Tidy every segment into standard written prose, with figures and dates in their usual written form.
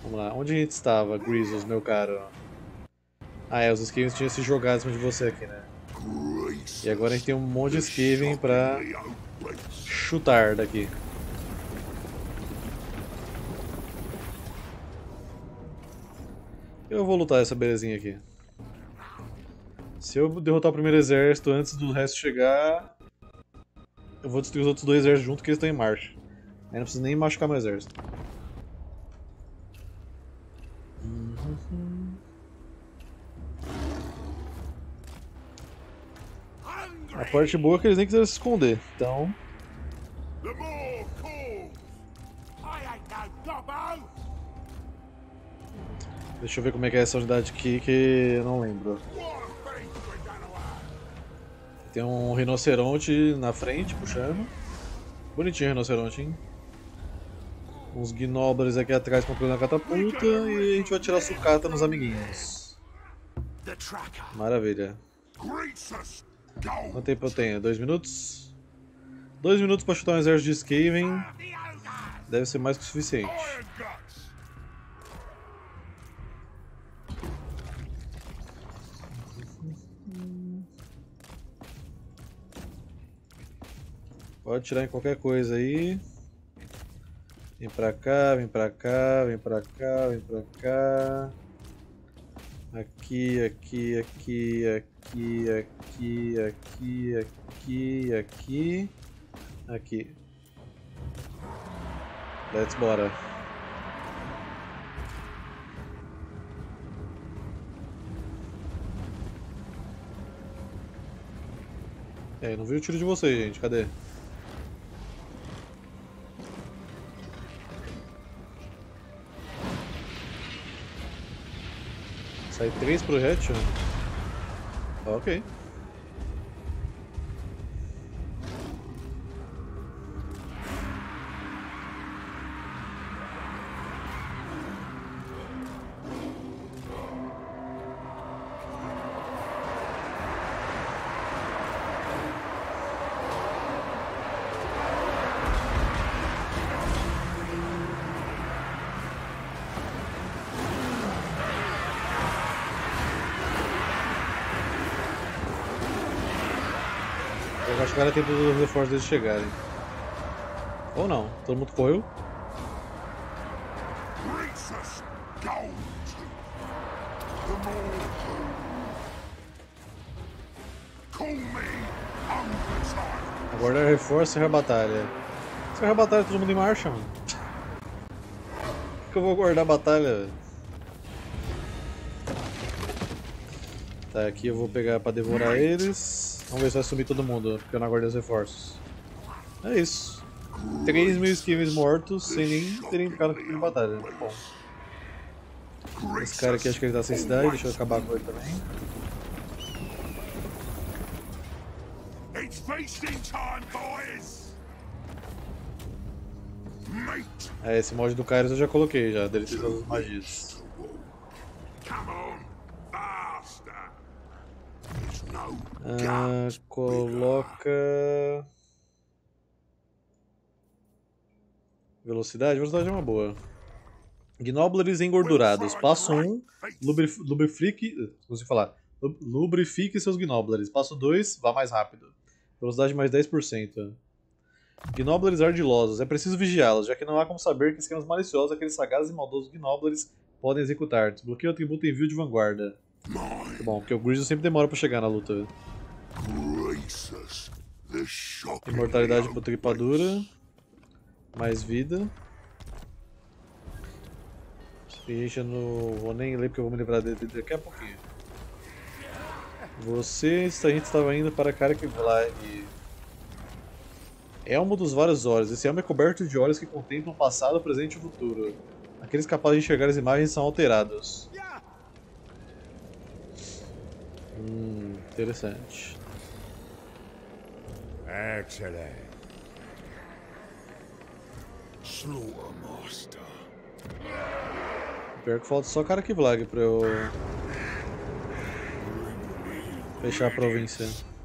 Vamos lá, onde a gente estava, Grizzles, meu caro? Ah, é, os Skavens tinham se jogado em cima de você aqui, né? E agora a gente tem um monte de Skaven pra chutar daqui. Eu vou lutar essa belezinha aqui. Se eu derrotar o primeiro exército antes do resto chegar, eu vou destruir os outros dois exércitos junto que eles estão em marcha. Aí não preciso nem machucar meu exército. A parte boa é que eles nem quiseram se esconder, então... Deixa eu ver como é que é essa unidade aqui que eu não lembro. Tem um rinoceronte na frente, puxando. Bonitinho o rinoceronte, hein? Uns gnoblers aqui atrás controlando a catapulta e a gente vai tirar sucata nos amiguinhos. Maravilha. Quanto tempo eu tenho? 2 minutos? 2 minutos para chutar um exército de Skaven deve ser mais que o suficiente. Pode tirar em qualquer coisa aí. Vem pra cá, vem pra cá, vem pra cá, vem pra cá. Aqui, aqui, aqui, aqui, aqui, aqui, aqui, aqui. Aqui. Let's bora. É, não vi o tiro de vocês, gente. Cadê? Sai 3 projétil? Ok. Eu acho que era tempo dos reforços deles chegarem. Ou não, todo mundo correu. Aguardar reforço e a batalha. Se a batalha todo mundo em marcha, mano. Por que eu vou aguardar a batalha, velho? Tá, aqui eu vou pegar pra devorar eles. Vamos ver se vai sumir todo mundo, porque eu não aguardei os reforços. É isso. 3.000 Skavens mortos sem nem terem ficado em batalha. Bom. Esse cara aqui acho que ele tá sem cidade, deixa eu acabar com ele também. É, esse mod do Kairos eu já coloquei já, dele tem todas as magias. Coloca... Velocidade é uma boa. Gnoblers engordurados. Passo 1, lubrifique seus Gnoblers. Passo 2, vá mais rápido. Velocidade mais 10%. Gnoblers ardilosos. É preciso vigiá-los, já que não há como saber que esquemas maliciosos aqueles sagazes e maldosos Gnoblers podem executar. Desbloqueia o atributo envio de vanguarda. Muito bom, porque o Grizzle sempre demora pra chegar na luta. Imortalidade por tripadura. Mais vida. Experiência no... Vou nem ler porque eu vou me livrar dele daqui a pouquinho. A gente estava indo para Karakvlag. Elmo dos vários olhos. Esse elmo é coberto de olhos que contemplam o passado, o presente e o futuro. Aqueles capazes de enxergar as imagens são alterados. Interessante. Excellent. Slaughtermaster. Pior que falta só Karakvlag pra eu fechar a província.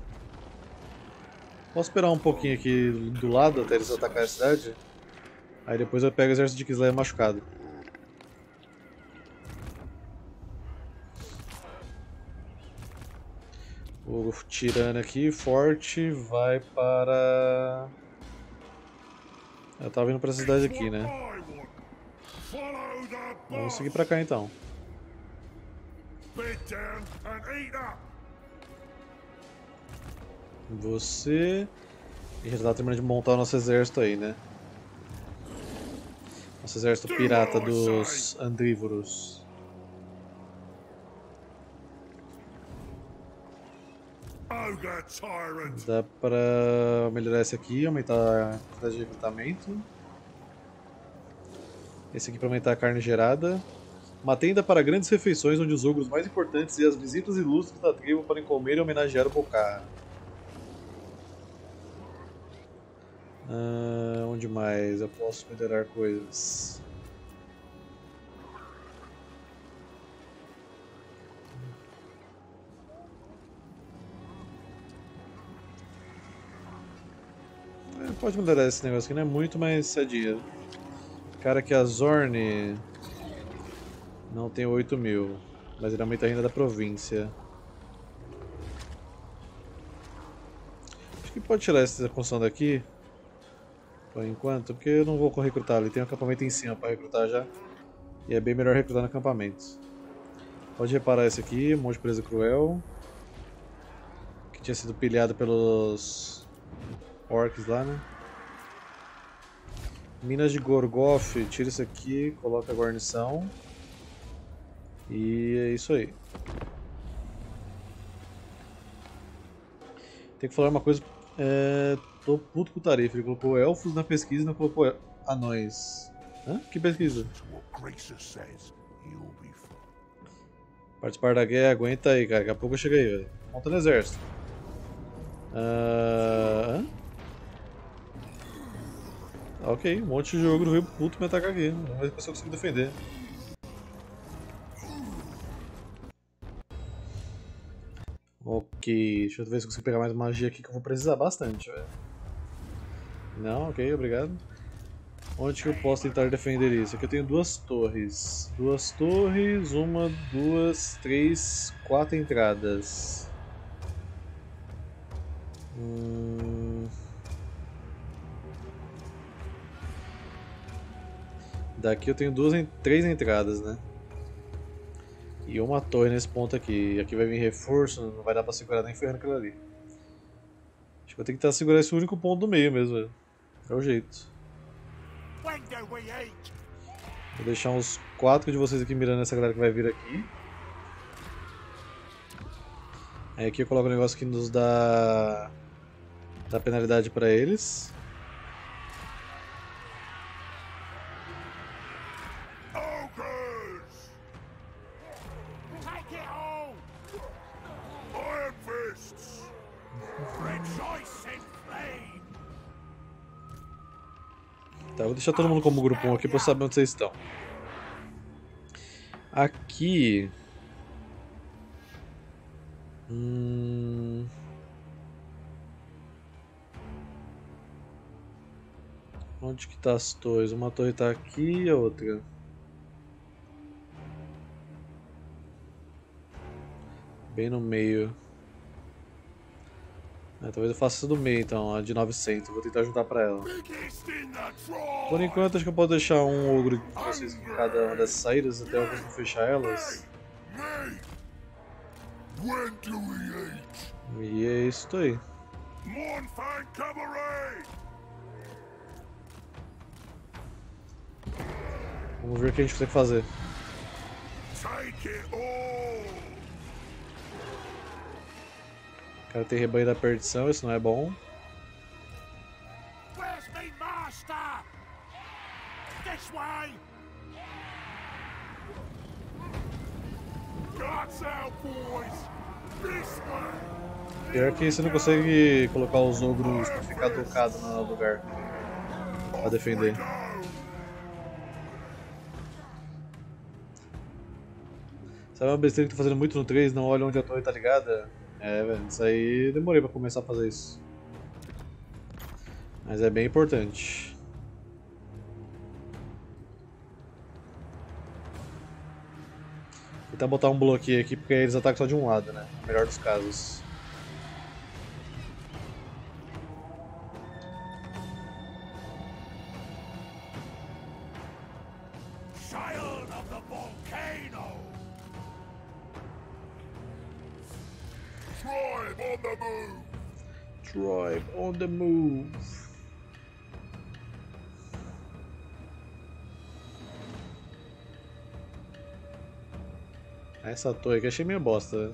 Posso esperar um pouquinho aqui do lado até eles atacarem a cidade? Aí depois eu pego o exército de Kislev machucado. O tirano aqui, forte, vai para... Eu tava indo pra essa cidade aqui, né? Vamos seguir pra cá então. Você... A gente tá terminando de montar o nosso exército aí, né? Nosso exército pirata dos Andrívoros. Dá pra melhorar esse aqui, aumentar a quantidade de recrutamento. Esse aqui pra aumentar a carne gerada. Uma tenda para grandes refeições onde os ogros mais importantes e as visitas ilustres da tribo podem comer e homenagear o Bocar. Onde mais eu posso melhorar coisas? Pode melhorar esse negócio aqui, não é muito, mas é dinheiro. Cara, que a Zorn não tem 8.000, mas ele aumenta a renda da província. Acho que pode tirar essa construção daqui, por enquanto, porque eu não vou recrutar. Ele tem um acampamento em cima para recrutar já, e é bem melhor recrutar no acampamento. Pode reparar esse aqui, um monte de presa cruel, que tinha sido pilhado pelos orcs lá, né? Minas de Gorgoth, tira isso aqui, coloca a guarnição. E é isso aí. Tem que falar uma coisa. Tô puto com o Tarifa. Ele colocou elfos na pesquisa e não colocou anões. Hã? Que pesquisa? Participar da guerra, aguenta aí, cara. Daqui a pouco eu chego aí, velho. Monta no exército. Ok, um monte de jogo do Rio puto me atacar aqui. Vamos ver se eu consigo defender. Ok, deixa eu ver se eu consigo pegar mais magia aqui que eu vou precisar bastante, velho. Não, ok, obrigado. Onde que eu posso tentar defender isso? Aqui eu tenho duas torres. Duas torres, uma, duas, três, quatro entradas. Daqui eu tenho três entradas, né? E uma torre nesse ponto aqui. Aqui vai vir reforço, não vai dar pra segurar nem ferrando aquilo ali. Acho que vou ter que tentar segurar esse único ponto do meio mesmo, velho. É o jeito. Vou deixar uns 4 de vocês aqui mirando essa galera que vai vir aqui. Aí aqui eu coloco um negócio que nos dá penalidade pra eles. Tá, vou deixar todo mundo como grupo 1 aqui pra eu saber onde vocês estão. Aqui... Onde que tá as torres? Uma torre tá aqui e a outra. Bem no meio. Talvez eu faça essa do meio então, a de 900. Vou tentar ajudar pra ela. Por enquanto acho que eu posso deixar um ogro de vocês em cada uma dessas saídas até eu conseguir fechar elas. E é isso aí. Vamos ver o que a gente consegue fazer. O cara tem rebanho da perdição, isso não é bom. Pior que você não consegue colocar os ogros pra ficar tocado no lugar pra defender. Sabe uma besteira que eu tô fazendo muito no 3, não olha onde a torre tá ligada? É, velho, isso aí demorei pra começar a fazer isso. Mas é bem importante. Vou tentar botar um bloqueio aqui porque eles atacam só de um lado, né? No melhor dos casos. the volcano. Tribe on the move. Tribe on the move. Essa torre aqui achei meio bosta.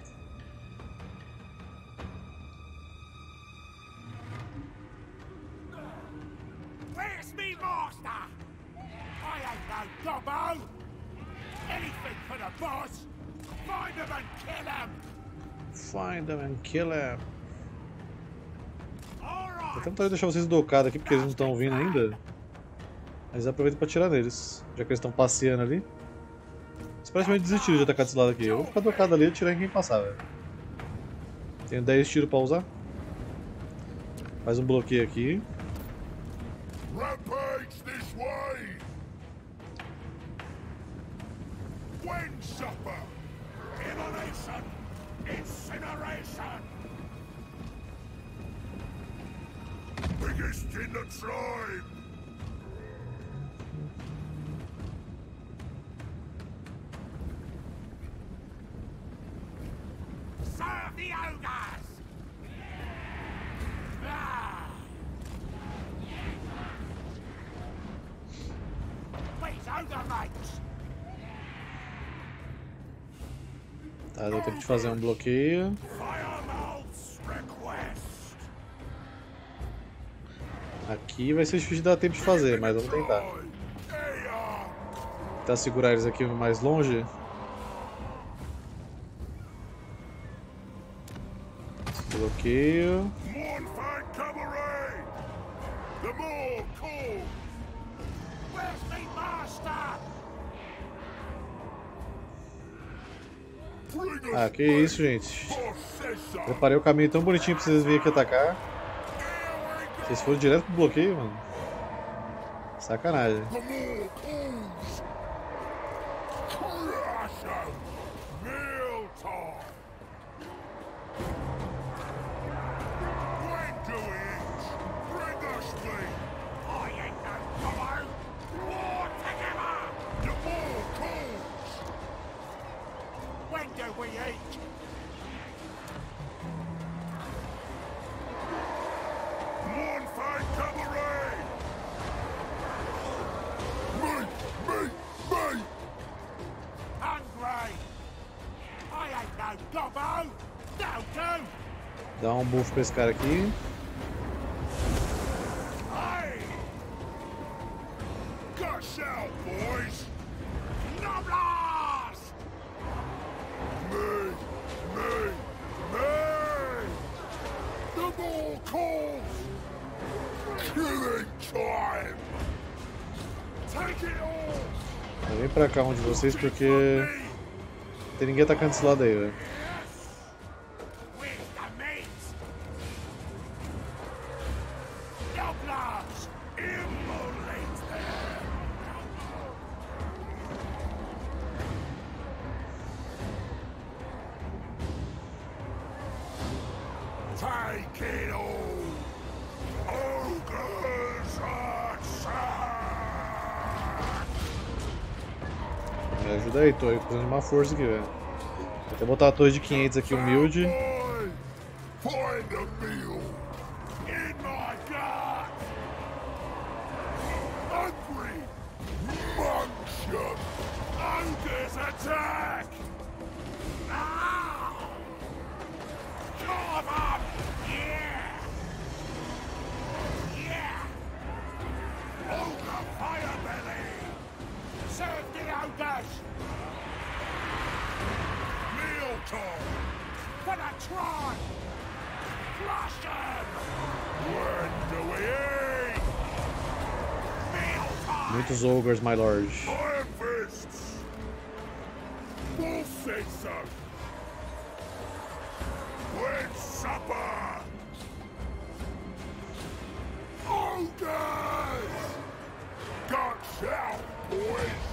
Where's me master? I ain't no gobbo. Anything for the boss. Find him and kill him. Find them and kill them. All Vou right. tentar deixar vocês docados aqui porque eles não estão vindo ainda. Mas aproveita pra atirar neles, já que eles estão passeando ali. Eles praticamente desistiram de atacar desse lado aqui. Eu vou ficar docado ali e atirar em quem passar, velho. Tenho 10 tiros pra usar. Faz um bloqueio aqui. Rampage this way. Wind supper. Immolation. Incineration. Biggest in the tribe. Serve the ogres. Ah. Please, ogre mates. Tá, deu tempo de fazer um bloqueio. Firemout's request. Aqui vai ser difícil dar tempo de fazer, mas vamos tentar. Tentar segurar eles aqui mais longe. Bloqueio. Mournfang cabaret. The more cool. Where's me master? Bring Ah, us que isso, gente. boss says so. Preparei o caminho tão bonitinho pra vocês virem aqui atacar. Vocês foram direto pro bloqueio, mano. Sacanagem. The more cools. Crush 'em. Meal time. When do we eat? Bring us meat. I ain't no gobbo. War together. The more cools. When do we eat? Mournfang cabaret. Me. Hungry. I ain't no gobbo. Thou do. Dá um buff pra esse cara aqui. Hey! Gush out, boys! Noblars! Me! The more calls! Killing time! Take it all! Vem pra cá um de vocês porque não tem ninguém atacando desse lado aí, velho. Where's the meat? Noblars! Immolate them! Take it all! Ogres attack! Me ajuda aí, tô precisando de uma força aqui, velho. Vou até botar a torre de 500 aqui, humilde. Find a meal in my gut. Hungry monster. Ogres attack. Ah! Carve 'em. Yeah. Ogre firebelly. Serve the ogres. Meal time. For the tribe. Flush 'em. When do we eat? Meal time. Muitos ogres, my lord. Iron fists. Wolf say so. When supper. Ogres. Guts out, boys.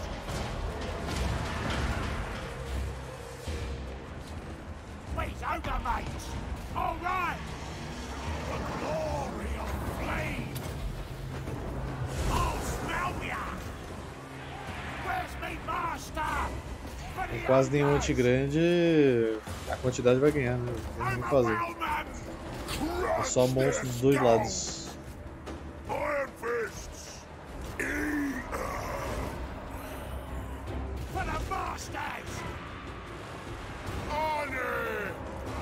Please, ogre mates. All right. The glory of flame. I'll smell ya. Where's me master! For Com the quase nenhum ogres! anti-grande, a quantidade vai ganhar, né? Não tem nem o que fazer. Overwhelm them! É só Crush monstro their dos dois skull! lados. Iron fists! Eat 'em! For the masters! On it!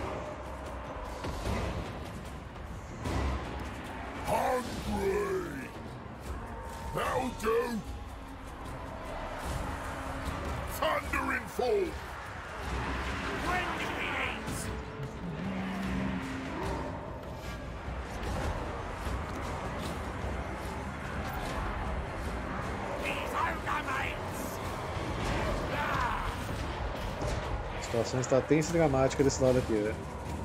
Hungry! That'll do! Thundering fall! When do we eat? These ogre mates! Ah! A situação está tensa e dramática desse lado aqui, né?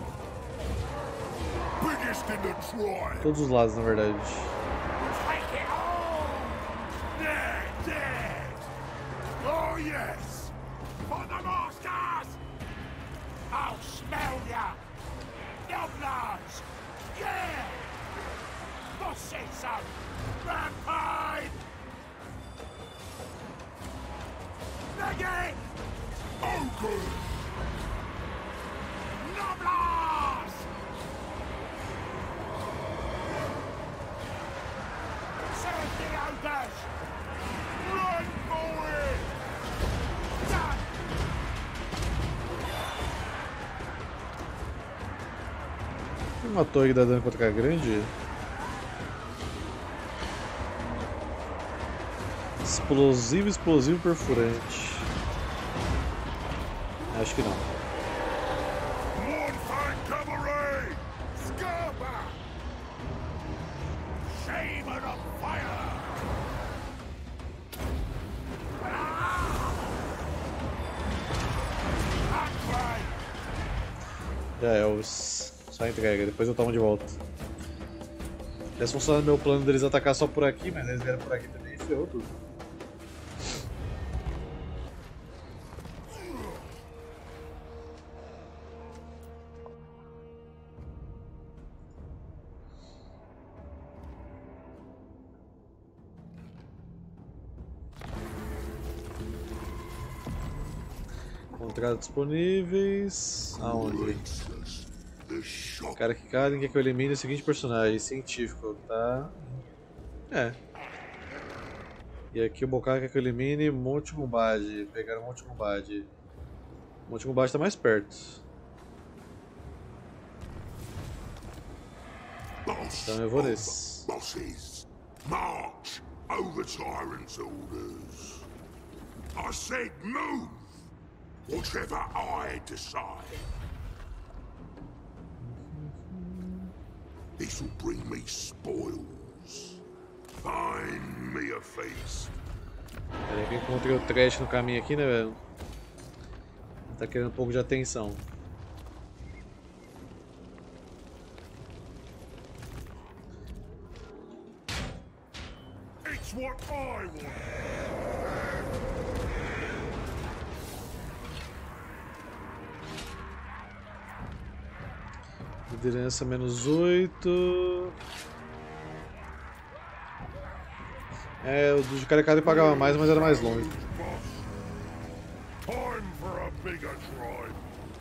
Biggest in the tribe! Todos os lados, na verdade. Take it all! They're dead! Oh yes! For the masters! I'll smell ya! Gobblers! Yeah! Boss said so! Rampage! Again! Ogre! Nobblers! Serve the ogres! Run for it! Done! Tem uma torre que dá dano contra a grande. Explosivo, explosivo perfurante. Acho que não. One fine cavalry! Scarpa! Shame of the fire! Hungry! Já é, Elvis. Só entrega, depois eu tomo de volta. Esse funcionando meu plano deles atacar só por aqui, mas eles vieram por aqui também e ferrou tudo. Contratos disponíveis. Aonde? O cara que cada quer que eu elimine o seguinte personagem, científico, tá? É. E aqui o Bocado quer que eu elimine Monte Gumbad. Pegaram Monte Gumbad. Monte Gumbad tá mais perto. Então eu vou nesse. Bosses, march over tyrant's orders. I said move, whichever I decide. This'll bring me spoils. Find me a feast. Peraí que eu encontrei o trash no caminho aqui, né, velho? Tá querendo um pouco de atenção. It's what I want. Liderança -8. É, o do Caricari pagava mais, mas era mais longe. Boss. Time for a bigger tribe.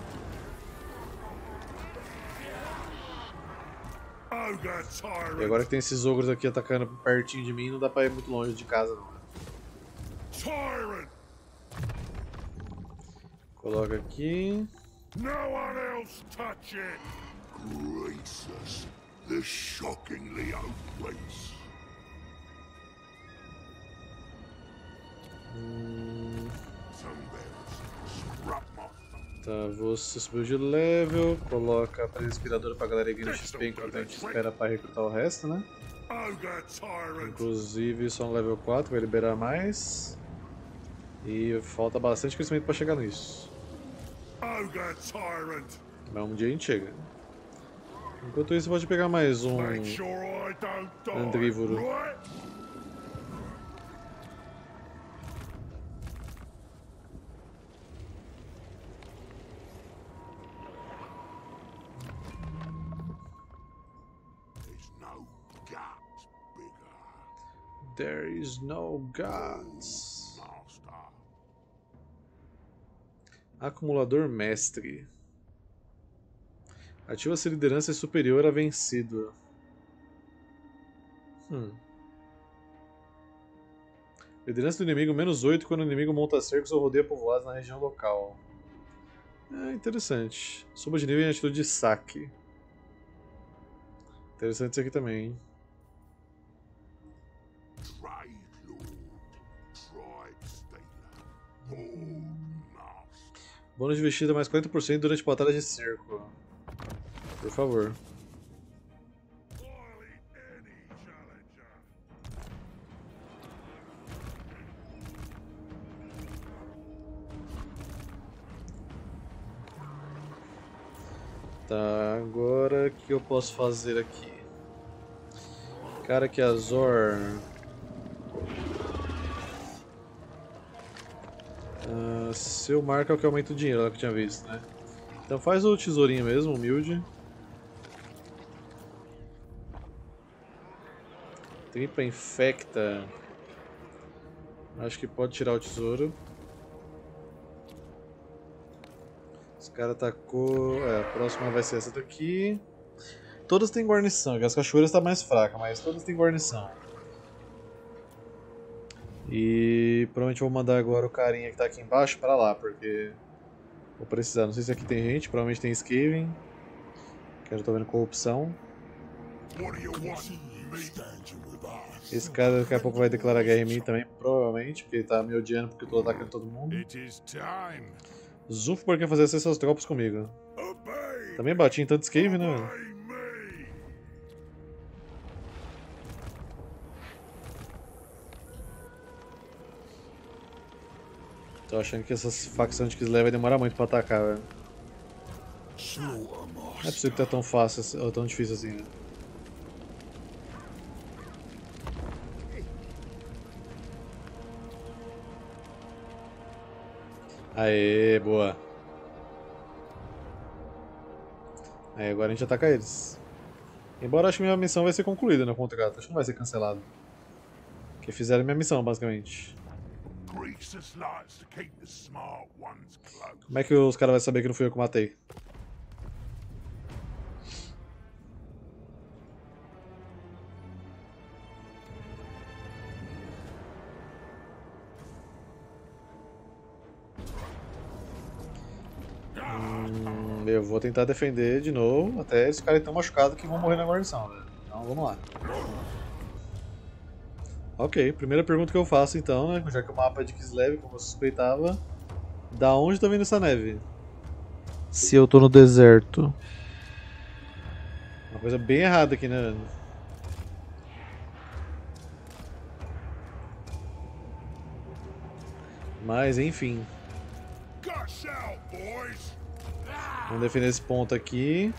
Ogre E tyrant. agora que tem esses ogros aqui atacando pertinho de mim, não dá pra ir muito longe de casa, não. Tyrant. Coloca aqui. No one else touch it. Gracious. The shockingly old place. Tá, você subiu de level, coloca a inspiradora pra galera ir no XP enquanto a gente espera pra recrutar o resto, né? Ogre tyrant. Inclusive só no level 4 vai liberar mais. E falta bastante crescimento pra chegar nisso. Ogre tyrant. Mas um dia a gente chega. Enquanto isso, pode pegar mais um Make sure I don't die. Andrívoro. Right? There's no guts bigger. There is no gods. Master. Acumulador mestre. Ativa se liderança é superior a vencido. Liderança do inimigo menos 8 quando o inimigo monta cercos ou rodeia povoados na região local. É interessante. Suba de nível em atitude de saque. Interessante isso aqui também, hein? Bônus de vestida mais 40% durante batalhas de cerco. Por favor. Tá, agora o que eu posso fazer aqui? Cara, que Azor. Seu marca é o que aumenta o dinheiro, é o que eu tinha visto, né? Então faz o tesourinho mesmo, humilde. Tripa infecta. Acho que pode tirar o tesouro. Esse cara atacou. A próxima vai ser essa daqui. Todas têm guarnição, que as cachoeiras está mais fraca, mas todas têm guarnição. E provavelmente vou mandar agora o carinha que tá aqui embaixo pra lá, porque vou precisar. Não sei se aqui tem gente, provavelmente tem Skaven. Que eu já tô vendo corrupção. Esse cara daqui a pouco vai declarar guerra em mim também, provavelmente, porque ele tá me odiando porque eu tô atacando todo mundo. Zulfbar quer fazer essas tropas comigo. Também bati em tanto Skaven, né? Tô achando que essas facções de Kislev vai demorar muito pra atacar, velho. Não é possível que tá tão fácil ou tão difícil assim, né? Aê, boa. Aí agora a gente ataca eles. Embora acho que minha missão vai ser concluída no contrato, acho que não vai ser cancelado. Porque fizeram minha missão, basicamente. Como é que os caras vão saber que não fui eu que matei? Eu vou tentar defender de novo até esse cara tão machucado que vão morrer na guarnição, né? Então vamos lá. Ok, primeira pergunta que eu faço então, né? Já que o mapa é de Kislev, como eu suspeitava. Da onde tá vindo essa neve? Se eu tô no deserto. Uma coisa bem errada aqui, né? Mas enfim. Vamos defender esse ponto aqui.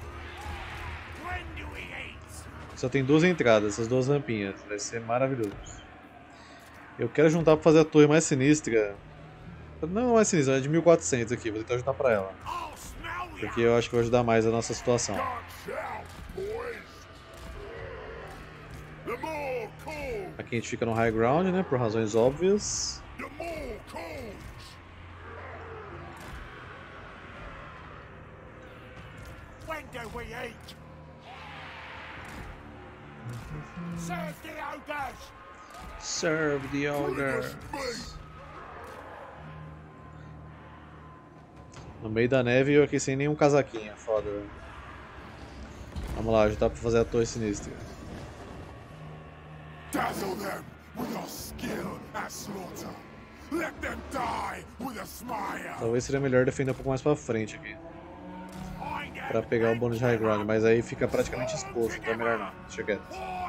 Só tem duas entradas, essas duas rampinhas. Vai ser maravilhoso. Eu quero juntar pra fazer a torre mais sinistra. Não mais sinistra, é de 1400 aqui. Vou tentar juntar pra ela. Porque eu acho que vai ajudar mais a nossa situação. Aqui a gente fica no high ground, né? Por razões óbvias. Serve the ogres. No meio da neve e eu aqui sem nenhum casaquinho, foda. Vamos lá, ajudar pra fazer a torre sinistra. Dazzle them with your skill at slaughter. Let them die with a smile. Talvez seria melhor defender um pouco mais pra frente aqui. Pra pegar o bônus de high ground, mas aí fica praticamente exposto, então é melhor não. Deixa quieto.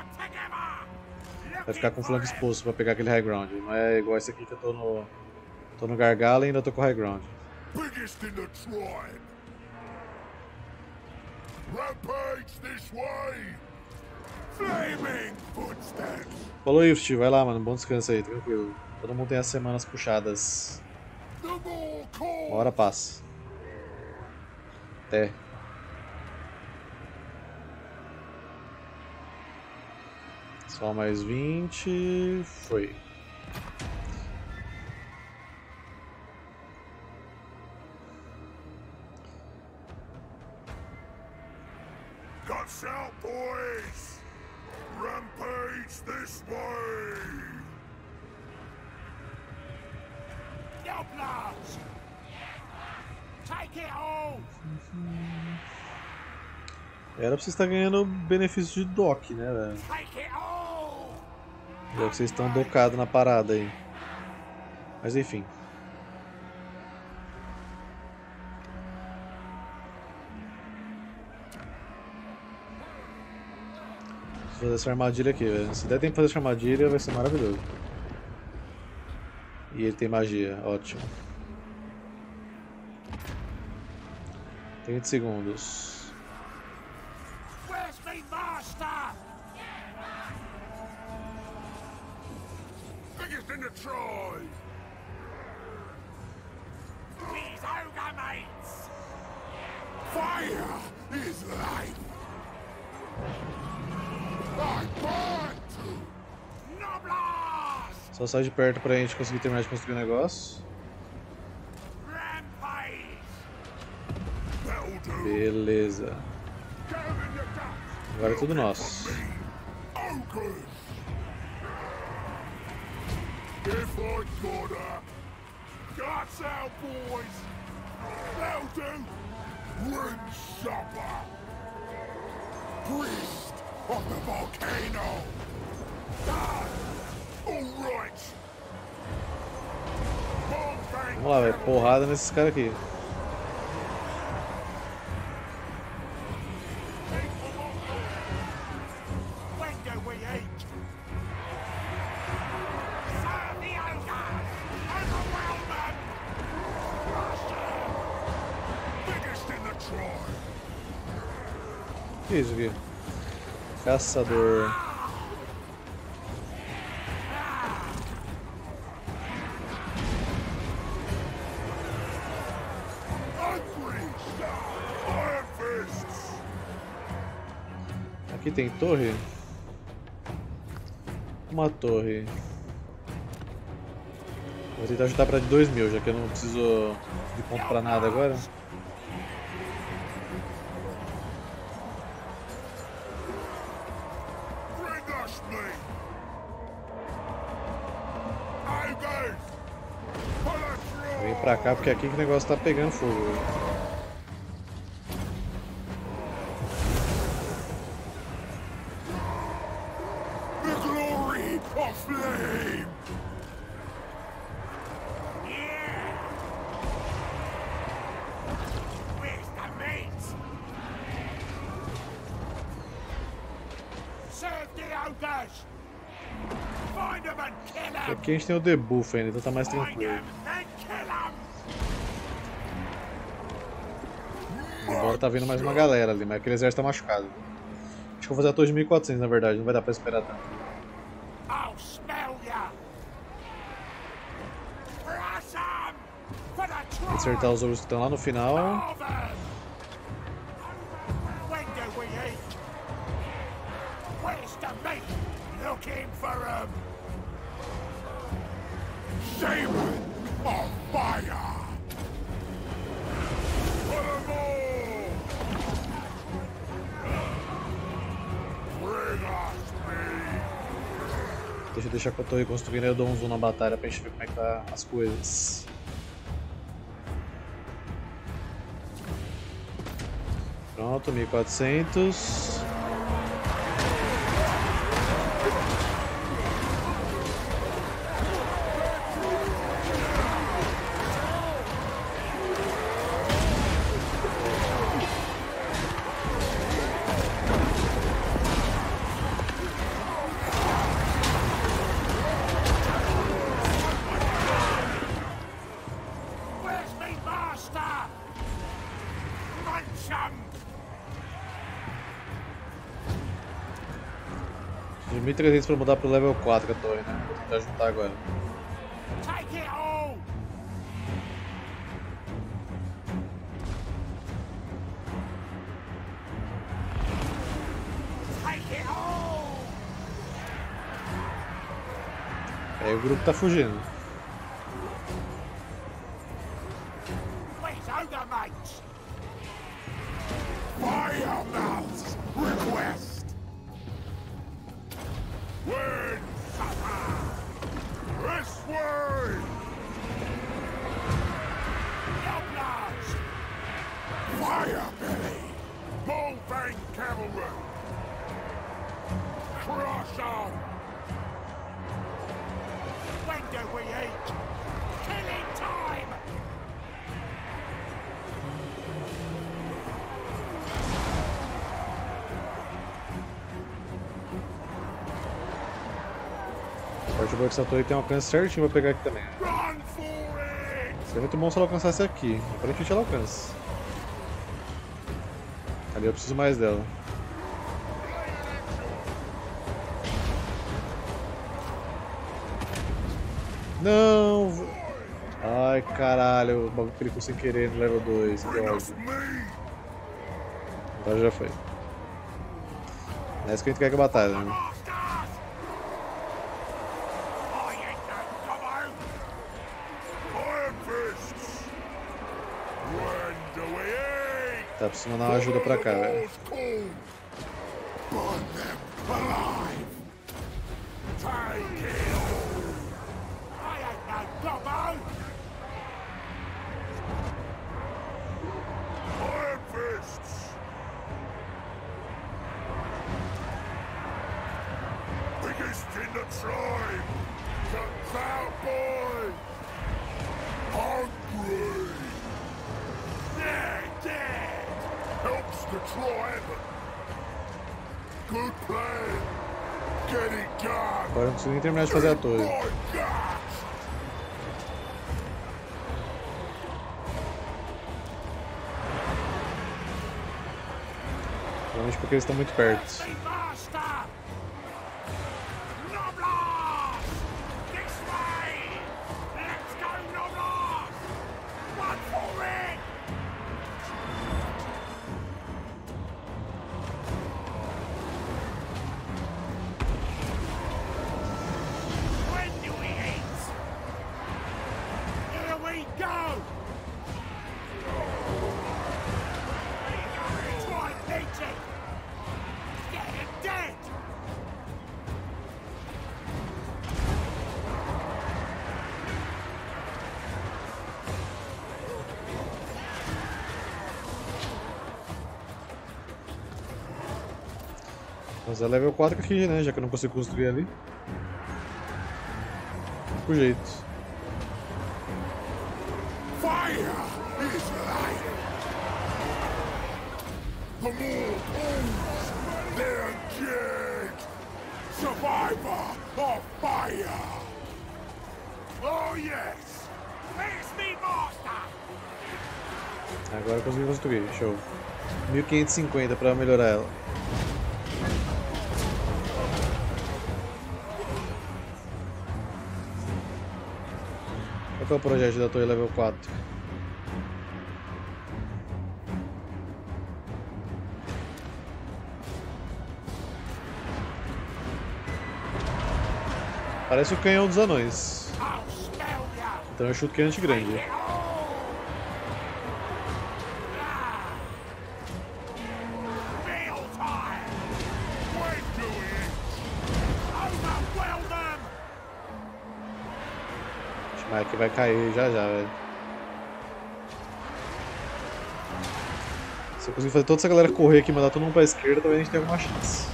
Vai ficar com o flanco exposto pra pegar aquele high ground. Não é igual esse aqui que eu tô no gargalo e ainda tô com high ground. Biggest in the tribe. Rampage this way. Flaming footsteps. Falou aí, Steve. Vai lá, mano. Bom descanso aí, tranquilo. Todo mundo tem as semanas puxadas. Uma hora passa. Até. Só mais 20. Foi. Watch out, boys! Rampage this way! Templars! Take it all! Era pra vocês estar ganhando benefício de dock, né, velho? Take it all! Já que vocês estão docados na parada aí. Mas enfim. Vou fazer essa armadilha aqui, velho. Se der tempo de fazer essa armadilha, vai ser maravilhoso. E ele tem magia, ótimo. 30 segundos. Where's me master? Biggest in the tribe! These ogre mates! Fire is life! I burn to! Noblars! Só sai de perto pra gente conseguir terminar de construir o negócio. Rampage! That'll do! Beleza. Get 'em in your guts! Agora é tudo nosso. Ogres! If I gotta... Guts out, boys! That'll do! Ring supper! Priest of the volcano! Ah! Alright! Vamos lá, velho. Porrada nesses caras aqui. When do we eat? Serve the ogres! Overwhelm them! Crush them! Biggest in the tribe! Que isso aqui? Caçador. Hungry! Iron fists! Aqui tem torre? Uma torre. Vou tentar ajudar pra de 2.000, já que eu não preciso de ponto pra nada agora. Bring us me! Ogres! Pull us Vem through! pra cá porque é aqui que o negócio tá pegando fogo. The glory of flame! Yeah! Where's the meat? Serve the ogres! Find them and kill them! Aqui a gente tem o debuff ainda, então tá mais Find tranquilo. them and kill them! Agora tá vindo mais uma galera ali, mas aquele exército tá machucado. Acho que eu vou fazer a torre de 1.400 na verdade, não vai dar pra esperar tanto. I'll smell ya! Crush 'em! For the tribe! Acertar os ogros que estão lá no final. Others! When do we eat? Where's the meat? Looking for 'em! Shaman of fire! Put 'em all! Bring us meat! Deixa eu deixar com a torre construindo e eu dou um zoom na batalha pra gente ver como é que tá as coisas. Pronto, 1.400. Where's me master? Munch 'em! De 1.300 pra mudar pro level 4 a torre, né? Vou tentar juntar agora. Take it all! Take it all! Aí o grupo tá fugindo. Where's ogre mates? Fire mouths! request. When supper. This way. Outlaws. Fire belly. Bullfang cavalry. Crush on. When do we eat? Killing time. Forte boa que essa torre tem um alcance certinho pra pegar aqui também. Run for it. Seria muito bom se ela alcançasse aqui. Aparentemente ela alcança. Ali eu preciso mais dela. Não! Ai caralho, o bagulho clicou sem querer no level 2. Que Bring us ódio. meat. Agora já foi. É isso que a gente quer que a batalha, né? Masters. I ain't no combo. Iron fists. When do we eat? Tá precisando dar uma ajuda pra cá, velho. Burn them alive. Take it all. I ain't no gobbo. Iron fists. Biggest in the tribe. Comes out, boy. Hungry. They're dead. Helps the tribe. Good plan. Get it done. Agora eu não consigo nem terminar de fazer a torre. My God. Provavelmente porque eles estão muito perto. Let's be faster. Noblas. This way. Let's go, Noblas. Run for it. When do we eat? Here we go. Try eating. Get him dead. Mas é level 4 aqui, né? Já que eu não consigo construir ali. Por jeito. Fire is light. The more wolves, they're dead. Survivor of fire. Oh yes. It's me, master. Agora eu consegui construir, show. 1550 pra melhorar ela. Qual que é o projeto da torre level 4? Parece o canhão dos anões. I'll smell ya. Então eu chuto que é anti-grande. Get all. Ah. Meal time. When do we eat? Overwhelm them. Mas aqui vai cair já já, velho. Se eu conseguir fazer toda essa galera correr aqui e mandar todo mundo pra esquerda, talvez a gente tenha alguma chance.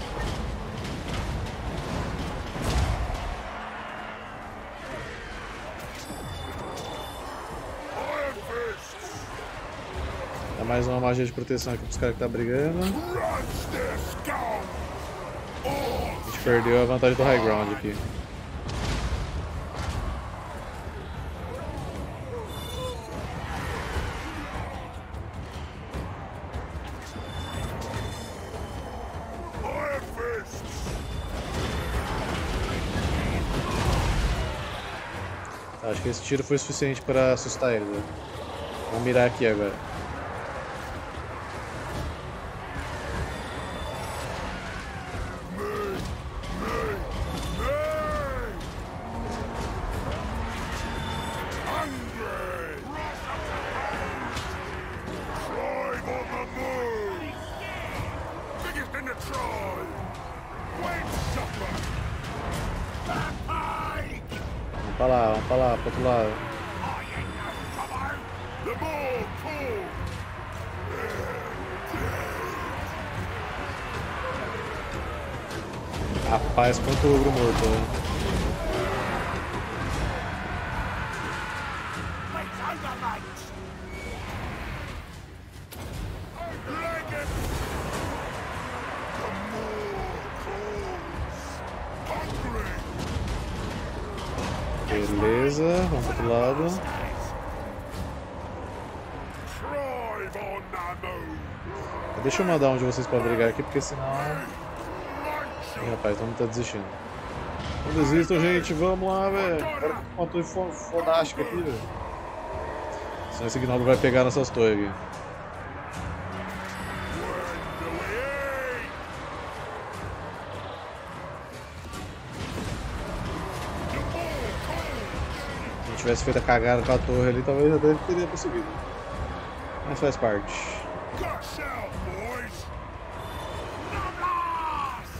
Iron fists. Dá mais uma magia de proteção aqui pros caras que tá brigando. Crunch their skull. A gente perdeu a vantagem do high ground aqui. Iron fists. Acho que esse tiro foi suficiente para assustar eles, né? Vamos mirar aqui agora. Hungry. Tribe on the move. Biggest in the vamos pra lá, pro outro lado. I ain't no trouble. The more cool. Rapaz, quanto ogro morto, né? It's over, mate. Leg it. The more calls. Hungry. Beleza, vamos pro outro lado. Thrive on the move. Deixa eu mandar um de vocês pra brigar aqui, porque senão... Ih, rapaz, todo mundo tá desistindo. Não desistam, gente, vamos lá, velho. Agora que uma torre fodástica aqui, velho. Senão esse gnoble vai pegar nessas torres aqui. Se não tivesse feito a cagada com a torre ali, talvez até teria conseguido. Mas faz parte. Gush out, boys. Numbers.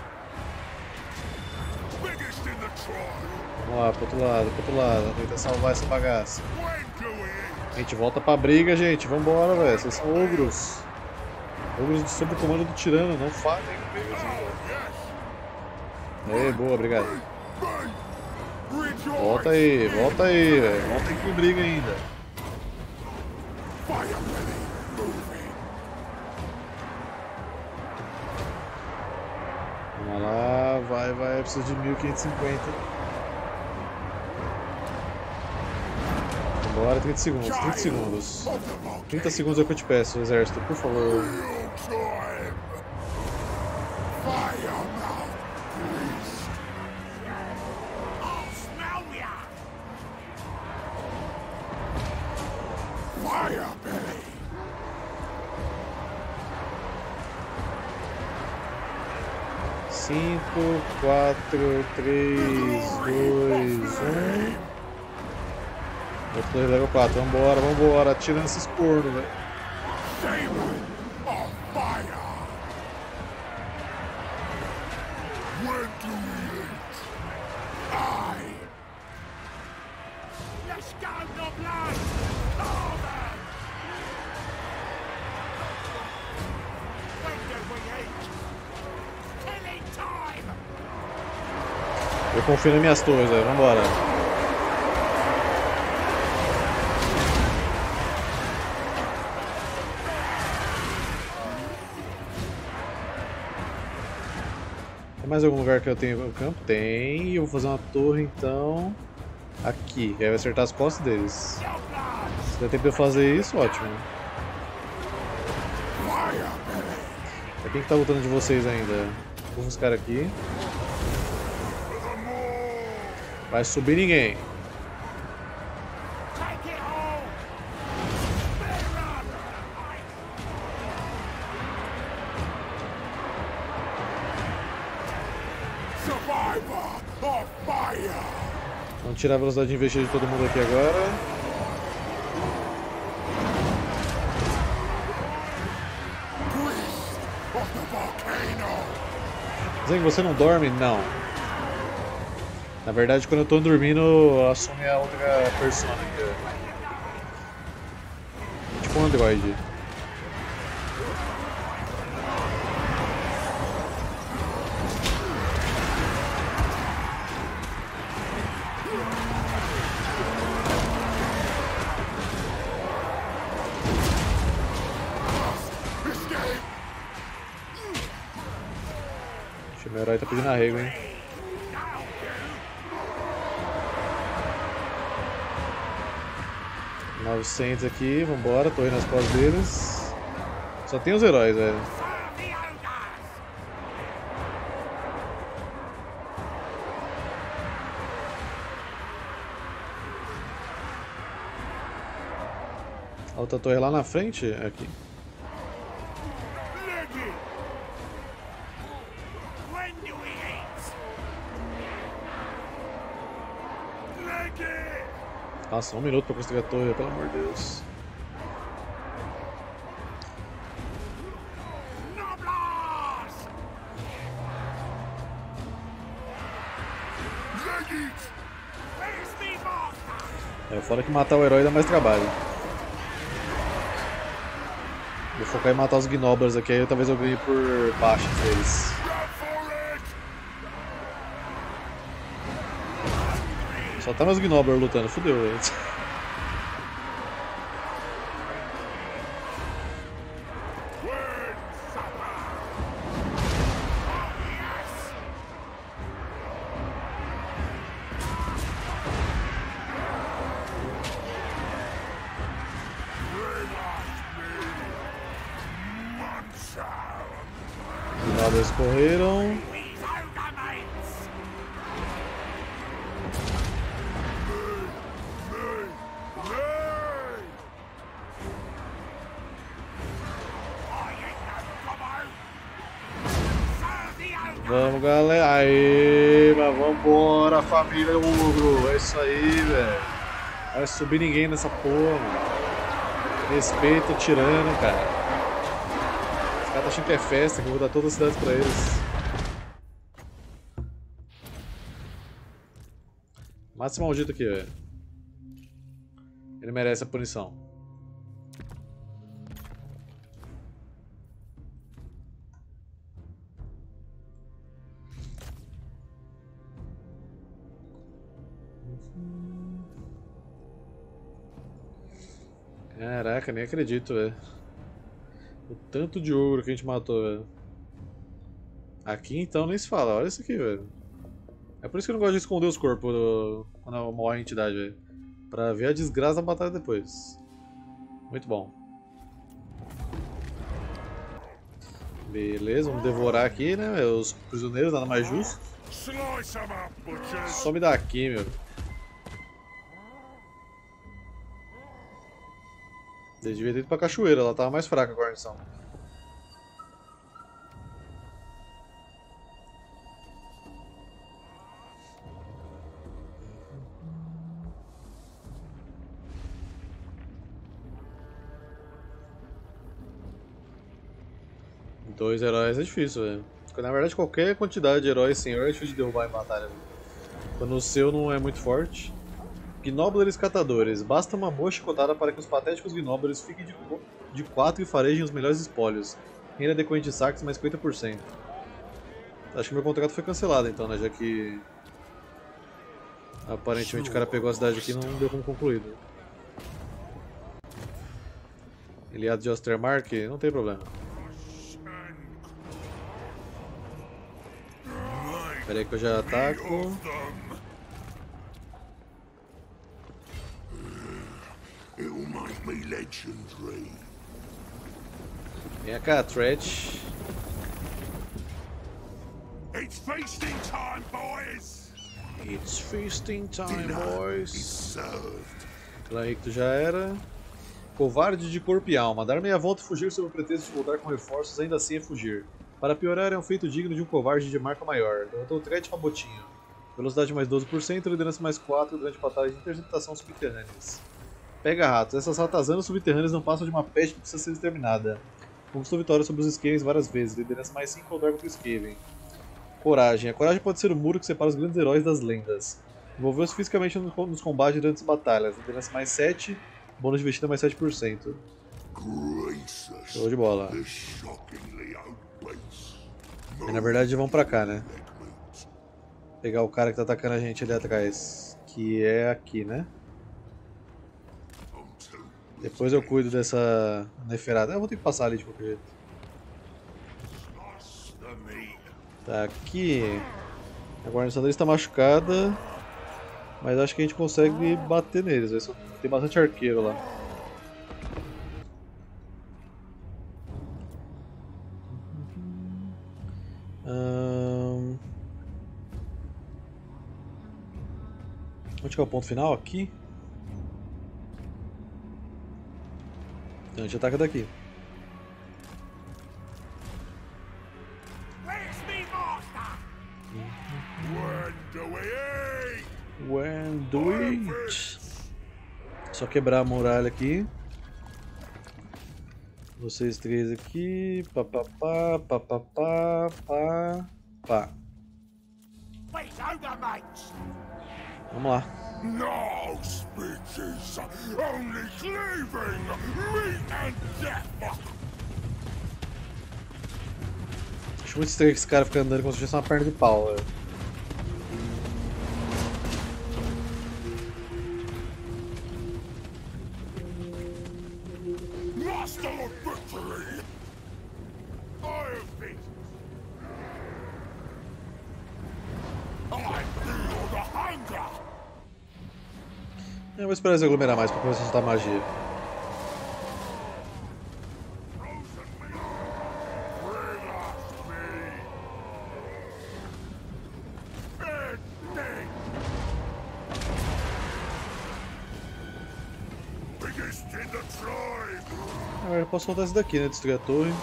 Biggest in the tribe. Vamos lá, pro outro lado, pro outro lado. Tentar salvar essa bagaça. When do we eat? Gente, volta pra briga, gente. Vambora, velho. Vocês são ogros. Ogros sob o comando do tirano. Não falem comigo assim, velho. Aí, boa, obrigado. Rejoice. Volta aí, velho. Volta aí que briga ainda. Fire ready. Moving. Vamos lá, vai. Eu preciso de 1550. Vambora, 30 segundos, 30 segundos. 30 segundos é o que eu te peço, exército, por favor. Real time. Fire mouth. Please. I'll smell ya. Fire belly. Cinco, 4, 3, 2, 1. Outro level 4, vambora, atirando esses cornos, velho. Demon of fire. When do we eat? I. Let's go, Noblesse. Over. When do we eat? Killing time. Eu confio nas minhas torres, velho, vambora. Tem mais algum lugar que eu tenho no campo? Tem, eu vou fazer uma torre então aqui, que aí vai acertar as costas deles. Se der tempo de eu fazer isso, ótimo. É quem que tá lutando de vocês ainda? Vou os caras aqui. Vai subir ninguém. Take it home. Survivor of fire. Vamos tirar a velocidade de investida de todo mundo aqui agora. Priest of the volcano. Zeng, você não dorme? Não. Na verdade, quando eu tô dormindo, assume a outra persona aqui. Tipo um androide. Acho que meu herói tá pedindo arrego, hein? Now 900 aqui, vambora, tô indo nas costas deles. Só tem os heróis, velho. serve the ogres. A outra torre lá na frente, aqui. Leggy. When do we eat? Leggy. Nossa, 1 minuto pra construir a torre, pelo amor de Deus. Noblesse. Leggy. Where's É, fora que matar o herói dá mais trabalho. Vou focar em matar os Gnoblers aqui, aí talvez eu ganhe por baixo deles. Só tá meus Gnoblers lutando, fudeu, velho. Gnoblers correram. Vamos, galera. Aê, mas vambora, família Ogro. É isso aí, velho. Não vai subir ninguém nessa porra, mano. Respeita o tirano, cara. Os caras acham que é festa, que eu vou dar todas as cidades pra eles. Mata esse maldito aqui, velho. Ele merece a punição. Caraca, nem acredito, velho. O tanto de ogro que a gente matou, velho. Aqui então nem se fala, olha isso aqui, velho. É por isso que eu não gosto de esconder os corpos quando morre a entidade, velho. Pra ver a desgraça da batalha depois. Muito bom. Beleza, vamos devorar aqui, né? Os prisioneiros, nada mais justo. Some daqui, meu. Eles deviam ter ido pra cachoeira, ela tava mais fraca a guarnição. Dois heróis é difícil, velho. Na verdade, qualquer quantidade de heróis senhor é difícil de derrubar em batalha, véio. Quando o seu não é muito forte. Gnoblers catadores. Basta uma boa chicotada para que os patéticos Gnoblers fiquem de 4 e farejem os melhores espólios. Renda decorrente de saques mais 50%. Acho que meu contrato foi cancelado então, né? Já que aparentemente o cara pegou a cidade aqui e não deu como concluído. Aliado de Ostermark? Não tem problema. Espera aí que eu já ataco. Vem cá, Threat. It's feasting time, boys. It's feasting time, boys. Clã Ricto já era. Covarde de corpo e alma. Dar meia volta e fugir sob o pretexto de voltar com reforços, ainda assim é fugir. Para piorar, é um feito digno de um covarde de marca maior. Derrotou o Threat Rabotinho. Velocidade mais 12%, liderança mais 4 durante batalhas de interceptação subterrâneas. Pega ratos. Essas ratazanas subterrâneas não passam de uma peste que precisa ser exterminada. Conquistou vitória sobre os Skavens várias vezes. Liderança mais 5 ao dar contra o Skaven. Coragem. A coragem pode ser o muro que separa os grandes heróis das lendas. Envolveu-se fisicamente nos combates durante as batalhas. Liderança mais 7, bônus de vestida mais 7%. Show de bola. E na verdade vamos pra cá, né? Pegar o cara que tá atacando a gente ali atrás. Que é aqui, né? Depois eu cuido dessa neferada. Eu vou ter que passar ali de qualquer jeito. Tá aqui. A guarnição deles está machucada. Mas acho que a gente consegue bater neles. Tem bastante arqueiro lá. Onde que é o ponto final? Aqui? Então a gente ataca daqui. When do it? Só quebrar a muralha aqui. Vocês três aqui. Pá, pá, pá, pá, pá, pá, pá, pá. Vamos lá. No speeches, only cleaving, meat and death. Acho muito estranho que esse cara fica andando como se fosse uma perna de pau, velho. Master of victory. Iron Fist. I feel the hunger. Eu vou esperar eles aglomerar mais pra começar a soltar magia. Frozen meat. Bring us meat. Big thing. Biggest in the tribe. Agora eu posso soltar esse daqui, né? Destruir a torre.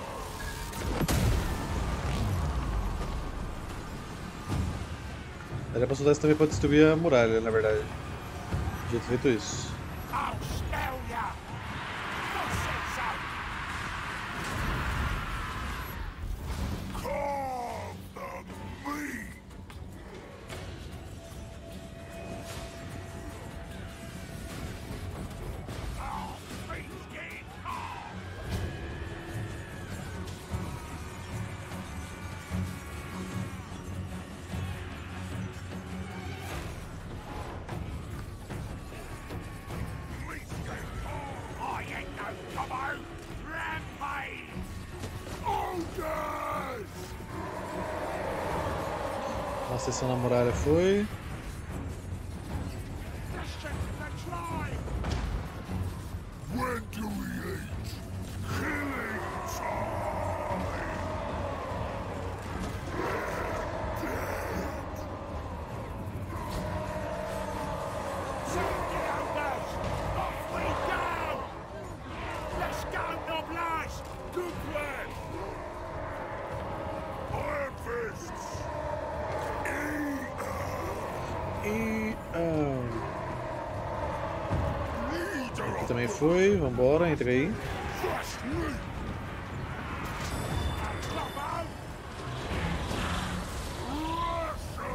Daria pra soltar esse também pra destruir a muralha, na verdade. Podia ter feito isso. I'll smell ya. Who said so? Carve the meat. Our meat's getting carved. Meat's getting carved. I ain't no gobbo. Rampage. Ogres. A sessão na muralha foi. Destruction the tribe. When do we eat? Killing time. Serve the elders. Off we go. Let's go, Noblesse. Good plan. Iron fists. E. Leader Aqui of também foi. Vambora, entra aí. fresh meat. Gobbo. Russia.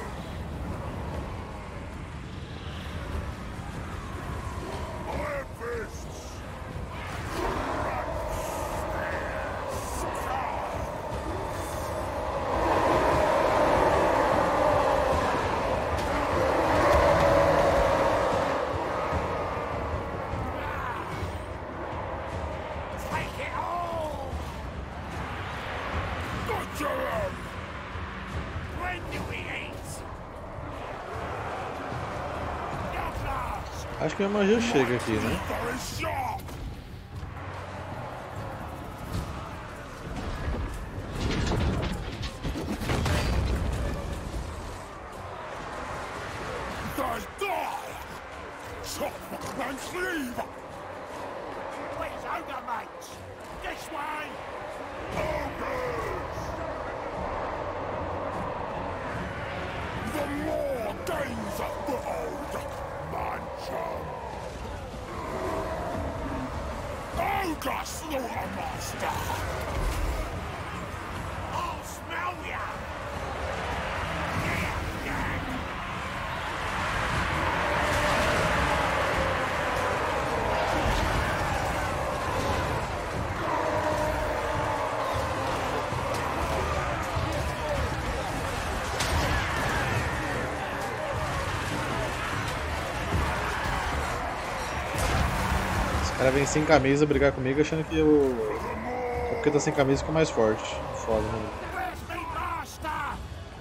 Iron fists. Take it all. Butcher 'em. When do we eat? Douglas. Acho que a magia chega aqui, né? Very sharp. They die. Chop and cleave. Where's Ogre, mates? This way. Ogres. The more gains of the old mansion. Ogre Slaughtermaster! I'll smell ya! Yeah, yeah. Esse cara vem sem camisa brigar comigo achando que eu. Só porque tá sem camisa que é mais forte. Foda, né? Where's me master?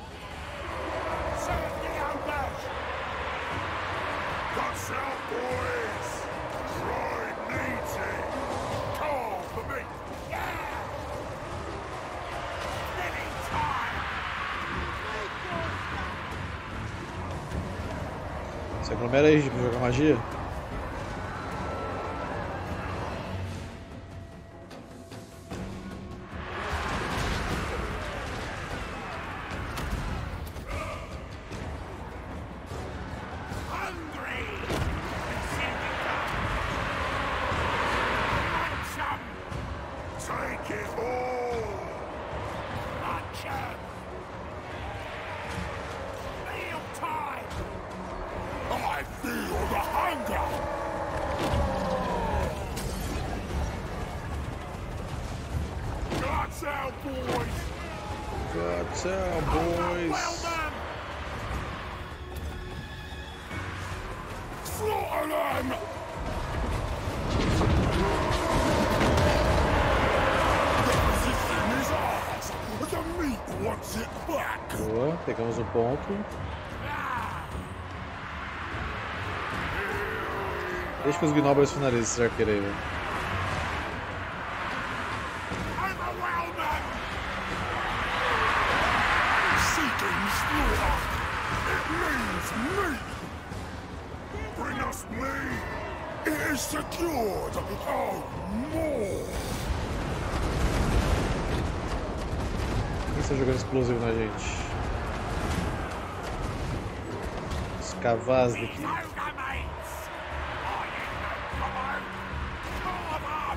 Serve the ogres! Guts out, boys! Try meaty! Carve the meat! Yeah! Living time! Se aglomera aí pra jogar magia. Hungry! Handsome! Take it all! Luncheon! Meal time! boys! Cartel, Well boys! done! Slaughter them! The position is ours! The meat wants it back! Boa, pegamos o ponto. Deixa que os Gnoblers finalizem esses arqueiros aí, velho. Overwhelm them! Seeking slaughter! It means meat! Bring us meat! It is secured! Oh, more! Quem está jogando explosivo na gente? Os Kavaznik. Yoga mates! I ain't no combo! Come on!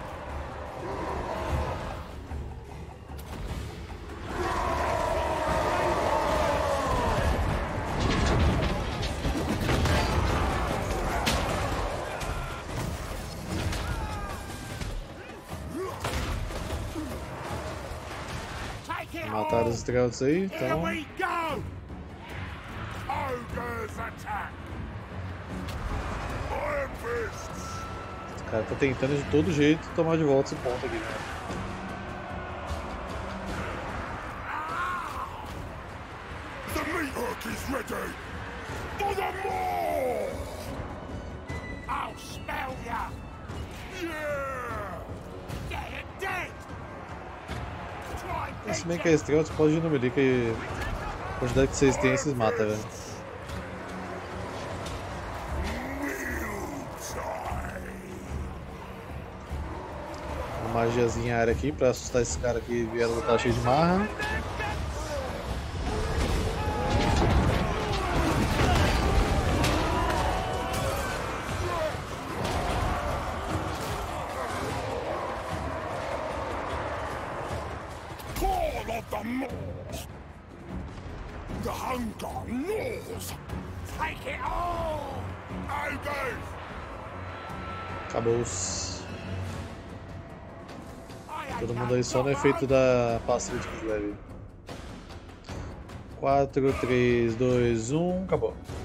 Take it Mataram all! os estrelados aí, Here então. we go! Ogres attack! Iron fists! O cara tá tentando de todo jeito tomar de volta esse ponto aqui, né? The meat hook is ready! For the more! I'll spell ya! Yeah! Get it dead! Try and Se beat bem que a it! estrela você pode ir no melee que a quantidade que vocês têm, vocês matam, velho. Uma magiazinha área aqui pra assustar esses caras que vieram lutar cheio de marra. Call of the Moors! The hunger gnaws! Take it all! Ogres! Acabou-se. Todo mundo aí só no efeito da passiva de Kislev. 4, 3, 2, 1, acabou.